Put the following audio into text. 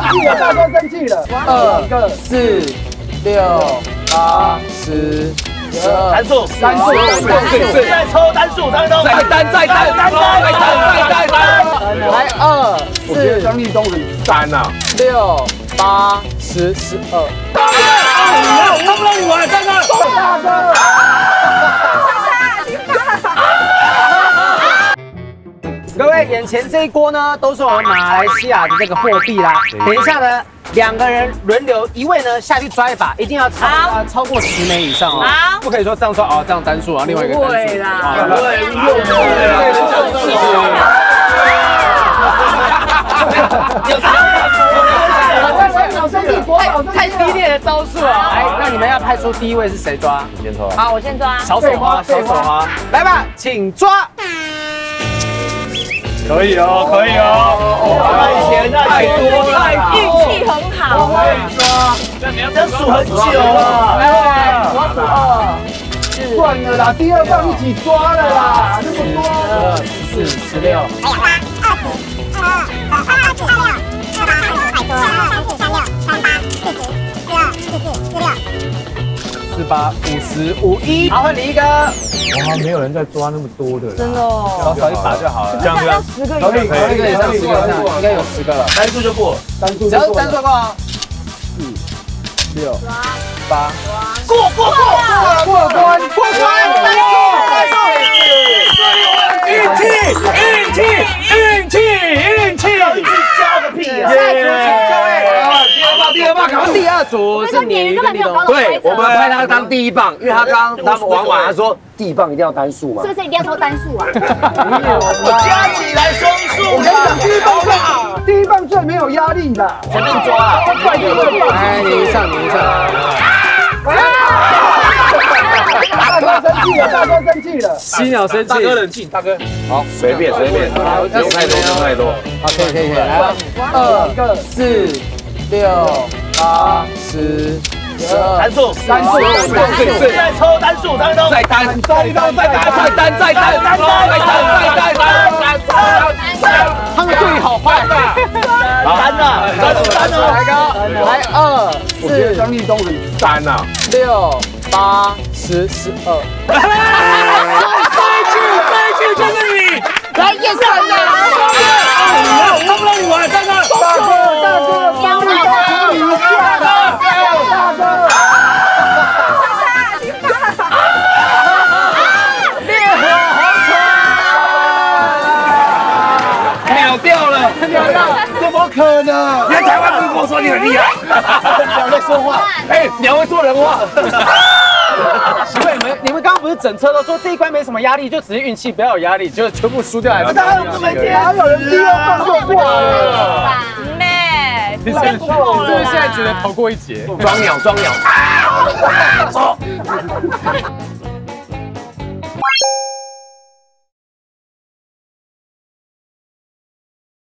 气了，大哥生气了。2、4、6、8、10、12。单数，现在抽单数，张立东。再单。来2、4。我觉得张立东很3啊。6、8、10、12。他不让你玩，大哥。各位，眼前这一锅呢，都是我们马来西亚的这个货币啦。等一下呢，2个人轮流，一位呢下去抓一把，一定要超过10枚以上哦。好，不可以说这样说哦，这样单数，然后另外一个单数。对啦，太低劣的招数了。来，那你们要派出第一位是谁抓？你先抓。好，我先抓。小手花，来吧，请抓。可以哦。太钱太多了， 运气很好。 我可以抓，这数很久了。来，我数2。算了啦，第2棒一起抓了啦，那么多。14、16。48、50、51，好，换你一个。哇，没有人在抓那么多的，真的哦，少一把就好了。这样10个，可以，10个以上，应该有10个了。单数就过，只要是单数过啊。4、6、8，过关，运气，交个屁啊！第二棒，赶快第2组是你跟立东。对，我们派他当第1棒，因为他刚玩完，他说第1棒一定要单数嘛。 是不是一定要抽单数啊？ 加起来双数。我跟你讲，第一棒最没有压力的，随便抓啊。来，你一上。大哥生气了，犀鸟生气，大哥冷静，大哥。好，随便，不用太多。好，可以，来吧。2、4、6、8、10、12。单数，现在抽单数，张立东。再单。他们对你好坏。单了，来哥，来2、4。我觉得张立东很3啊。6、8、10、12。这一句就是你，来叶3的。他不让你玩，大哥。张立东你下了，大哥。烈火红唇，秒掉了，怎么可能？你在台湾不是跟我说你很厉害？鸟在说话，鸟会说人话。奇怪，你们刚刚不是整车都说这一关没什么压力，就只是运气，不要有压力，就全部输掉还是？哪有这么低？哪有人第2棒就过了？你是不是现在觉得逃过一劫？装鸟。